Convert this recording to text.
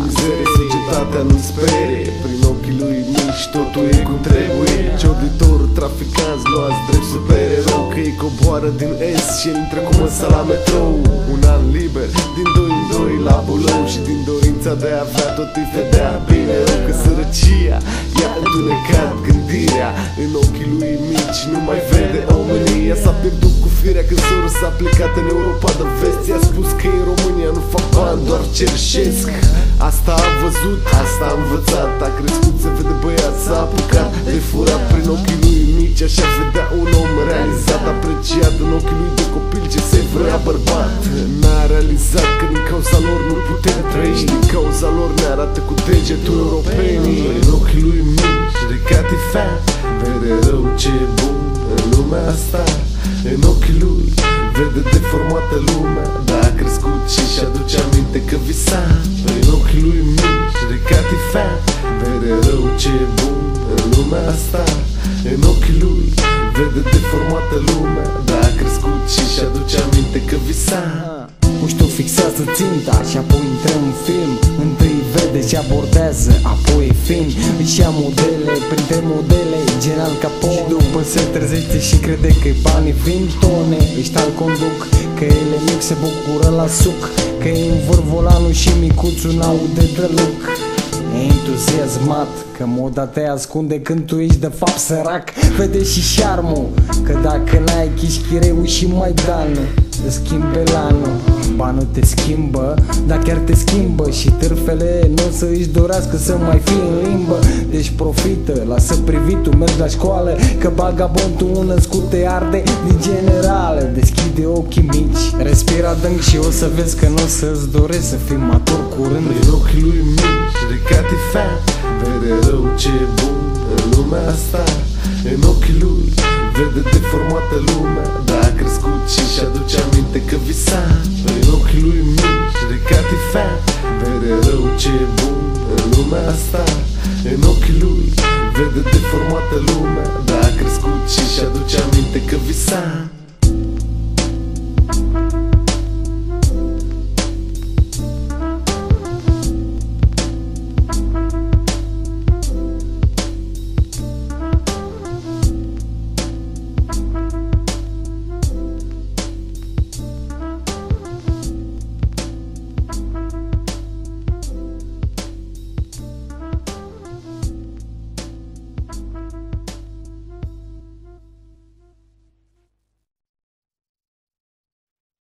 mizerie, societatea nu sperie. Prin ochii lui mici totul e cum trebuie. Ciorditorul, traficanți, luați drept supererou, că ei coboară din est și el intră cu măsa la metrou. Un an liber, din 2 în 2 la bulou, și din dorința de a avea tot îi vedea bine rău. Că sărăcia i-a întunecat gândirea, în ochii lui mici nu mai vede omenia. S-a pierdut cu firea când sorul s-a plecat în Europa de vest. I-a spus că în România nu fac bani, doar cerșesc. Asta a văzut, asta a învățat, a crescut, se vede băiat, s-a apucat de furat. Prin ochii lui mici așa vedea un om realizat, apreciat în ochii lui de copil ce se vrea bărbat. N-a realizat că din cauza lor nu putem trăi, și din cauza lor ne arată cu degetul europenii. În ochii lui mici, Recati Fat vede rău ce e bun în lumea asta. În ochii lui vede deformată lumea, dar a crescut și-și aduce aminte că visa. În ochii lui mici, Recati Fat vede rău ce e bun în lumea asta. În ochii lui vede deformată lumea, dar a crescut și-și aduce aminte că visa. Muștiu fixează ținta și apoi intră în film. Întâi vede și abordează, apoi e fin. Își ia modele, printre modele gen Al Capone. Și după se trezește și crede că-i banii vin tone. Ăștia-l conduc, că el e mic, se bucură la suc, că e în volanul și micuțul n-aude deloc. E entuziasmat că moda te ascunde când tu ești de fapt sărac. Vede și șarmul, că dacă n-ai chișchireu și Maidanu, te schimbe lanul. Banul te schimbă, dar chiar te schimbă, și târfele nu o să își dorească să mai fie în limbă. Deci profită, lasă privitul, mergi la școală, că bagabondul un născut te arde din generală. Deschide ochii mici, respira adânc și o să vezi că nu o să-ți dorești să fii matur curând. În ochii lui mici, Recati Fat vede rău ce e bun în lumea asta. În ochii lui vede deformată lumea, dar a crescut și-și aduce aminte că visa. În ochii lui mici, Recati Fat vede rău ce e bun în lumea asta. În ochii lui vede deformată lumea, dar a crescut și-și aduce aminte că visa.